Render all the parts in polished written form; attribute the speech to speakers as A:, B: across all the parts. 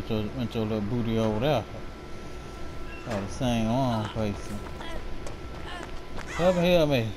A: went your little booty over there. Oh, the same one facing. Help me, help me.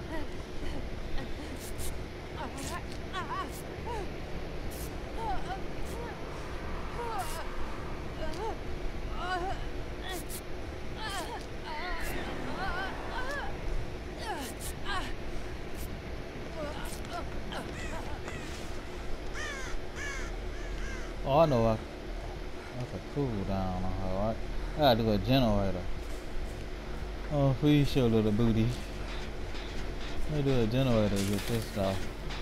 A: Oh, I know. That's a cool down on her, right? I gotta do a generator. Oh, please show little booty. Let me do a generator to get this stuff.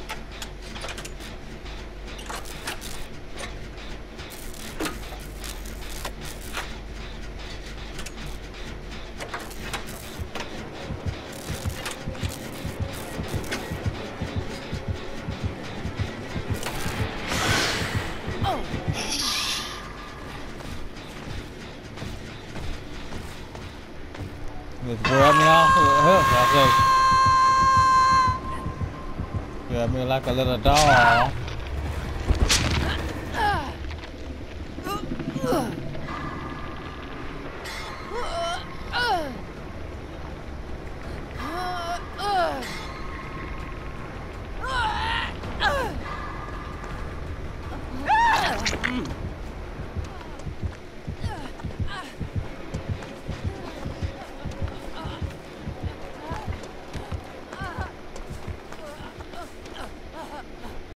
A: Just grab me off of the hook, I say. Grab me like a little dog.